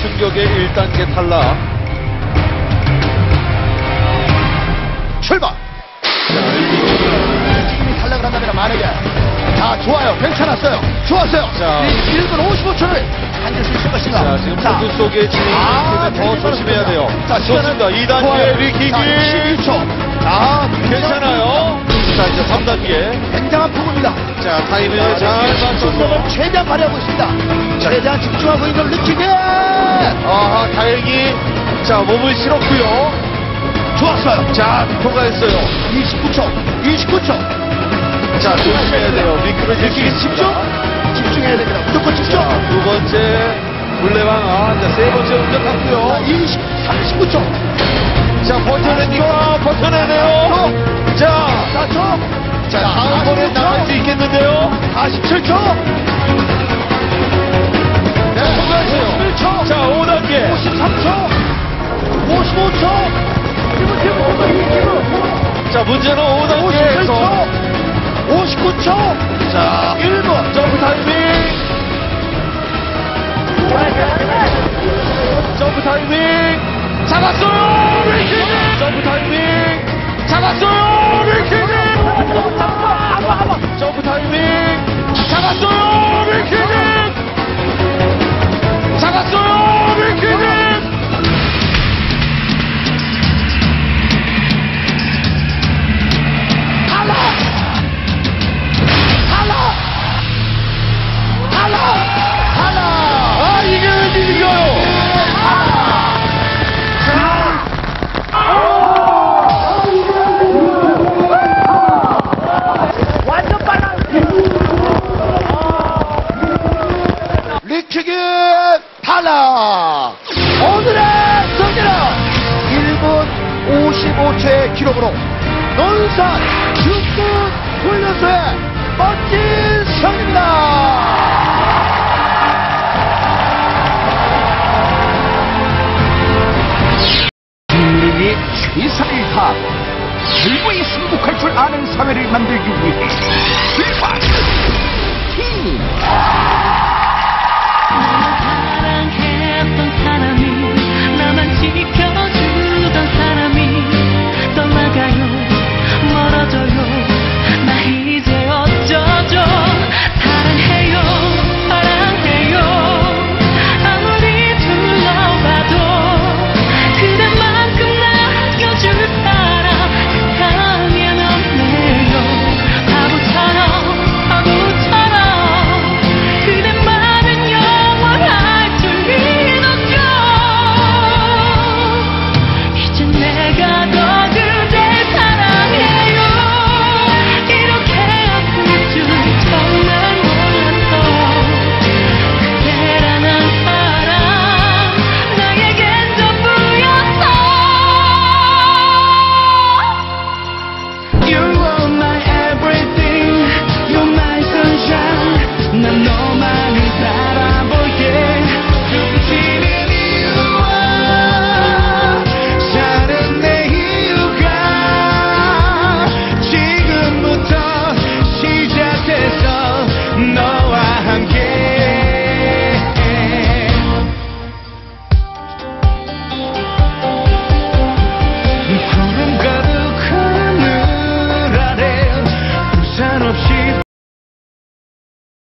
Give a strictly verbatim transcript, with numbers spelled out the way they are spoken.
충격의 일 단계 탈락. 출발! 지금이 탈락을 한다면 만약에 자 좋아요 괜찮았어요 좋았어요 자. 일 분 오십오 초를 달릴 수 있을 것인가 자, 지금 모두 속에 진입이 아, 더 조심해야 돼요. 자, 좋습니다. 이 단계 리키기. 십이 초. 아, 괜찮아요. 자, 이제 삼 단계. 굉장한 부분입니다. 자, 타이밍을 잘 맞춰서. 속도를 최대한 발휘하고 있습니다. 최대한 집중하고 있는 리키기. 아하, 다행히. 자, 몸을 실었고요. 좋았어요. 자, 통과했어요. 이십구 초. 이십구 초. 자, 조심해야 돼요. 미끄러질 수 리키기 집중. 있습니다. 집중해야 됩니다. 무조건 집중. 자, 두 번째. 물레방아. 자, 세 번째 운전갔고요. 이십, 삼십구 초. 자, 버텨냅니까? 버텨내네요. 자, 사 초. 자, 다음번에 나갈 수 있겠는데요? 사십칠 초. 네, 통과했어요. 오십일 초. 자, 오 단계. 오십삼 초. 오십오 초. 기분, 기분, 기분, 기분. 자, 문제는 오 오십칠 단계에서. 초. 오십구 초. 자, 일 분. 점프 타이밍. 점프 타이밍. 잡았어요. 리키기. 점프 타이밍. 잡았어요. 리키기. 점프 타이밍. 잡았어요. 리키기. 잡았어요. 리키기. 탈락! 탈락! 탈락! 탈락! 아, 이게 웬일인가요? 완전 빨라! 리키기 탈락! 오늘의 승리는 일 분 오십오 초의 기록으로 논산 육군 훈련소의 멋진 승리입니다! 국민이 최선을 다하고 결국에 승복할 줄 아는 사회를 만들기 위해 출발! 팀!